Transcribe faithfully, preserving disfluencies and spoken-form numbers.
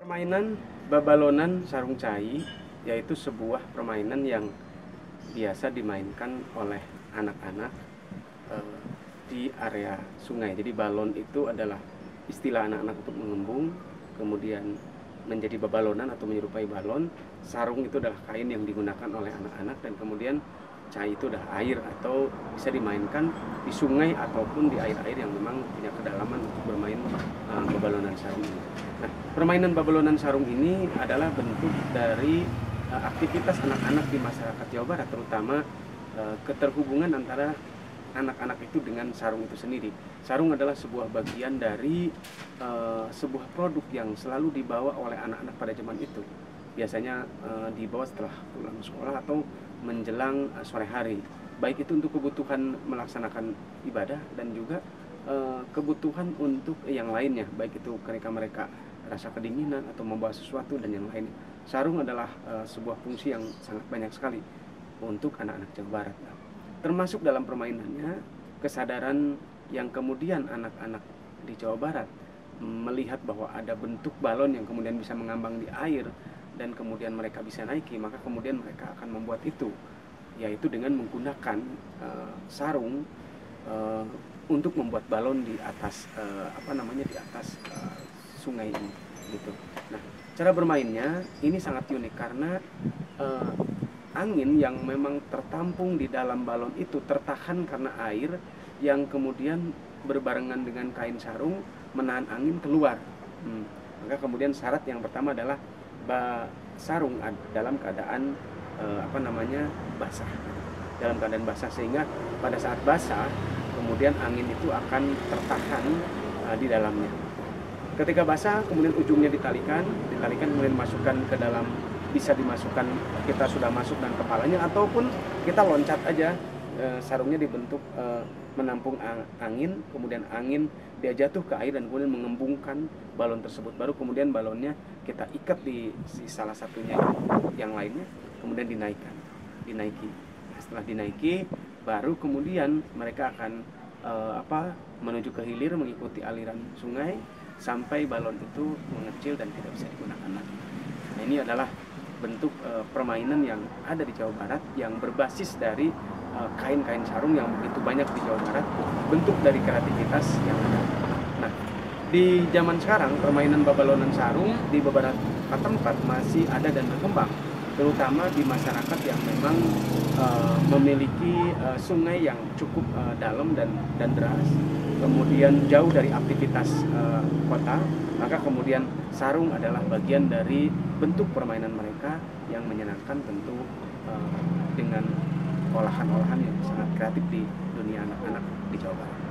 Permainan babalonan sarung cai yaitu sebuah permainan yang biasa dimainkan oleh anak-anak eh, di area sungai. Jadi balon itu adalah istilah anak-anak untuk mengembung, kemudian menjadi babalonan atau menyerupai balon. Sarung itu adalah kain yang digunakan oleh anak-anak, dan kemudian cai itu adalah air atau bisa dimainkan di sungai ataupun di air-air yang memang punya kedalaman untuk bermain uh, babalonan sarung ini. Nah, permainan babalonan sarung ini adalah bentuk dari uh, aktivitas anak-anak di masyarakat Jawa Barat, terutama uh, keterhubungan antara anak-anak itu dengan sarung itu sendiri. Sarung adalah sebuah bagian dari uh, sebuah produk yang selalu dibawa oleh anak-anak pada zaman itu. Biasanya uh, dibawa setelah pulang sekolah atau menjelang uh, sore hari. Baik itu untuk kebutuhan melaksanakan ibadah dan juga uh, kebutuhan untuk yang lainnya, baik itu ketika mereka rasa kedinginan atau membawa sesuatu dan yang lainnya. Sarung adalah uh, sebuah fungsi yang sangat banyak sekali untuk anak-anak Jawa Barat. Termasuk dalam permainannya kesadaran yang kemudian anak-anak di Jawa Barat melihat bahwa ada bentuk balon yang kemudian bisa mengambang di air dan kemudian mereka bisa naiki, maka kemudian mereka akan membuat itu, yaitu dengan menggunakan uh, sarung uh, untuk membuat balon di atas uh, apa namanya di atas uh, sungai ini gitu. Nah, cara bermainnya ini sangat unik karena uh, angin yang memang tertampung di dalam balon itu tertahan karena air yang kemudian berbarengan dengan kain sarung menahan angin keluar. Hmm. Maka kemudian syarat yang pertama adalah sarung dalam keadaan eh, apa namanya basah, dalam keadaan basah, sehingga pada saat basah kemudian angin itu akan tertahan eh, di dalamnya. Ketika basah kemudian ujungnya ditalikan, ditalikan kemudian masukkan ke dalam, bisa dimasukkan kita sudah masuk dan kepalanya, ataupun kita loncat aja, e, sarungnya dibentuk e, menampung angin, kemudian angin dia jatuh ke air dan kemudian mengembungkan balon tersebut. Baru kemudian balonnya kita ikat di, di salah satunya yang lainnya, kemudian dinaikkan, dinaiki. Nah, setelah dinaiki, baru kemudian mereka akan e, apa menuju ke hilir mengikuti aliran sungai sampai balon itu mengecil dan tidak bisa digunakan lagi. Nah, ini adalah bentuk e, permainan yang ada di Jawa Barat yang berbasis dari kain-kain sarung yang begitu banyak di Jawa Barat, bentuk dari kreativitas yang ada. Nah, di zaman sekarang permainan babalonan sarung di beberapa tempat masih ada dan berkembang, terutama di masyarakat yang memang e, memiliki e, sungai yang cukup e, dalam dan dan deras, kemudian jauh dari aktivitas e, kota. Maka kemudian sarung adalah bagian dari bentuk permainan mereka yang menyenangkan, tentu uh, dengan olahan-olahan yang sangat kreatif di dunia anak-anak di Jawa Barat.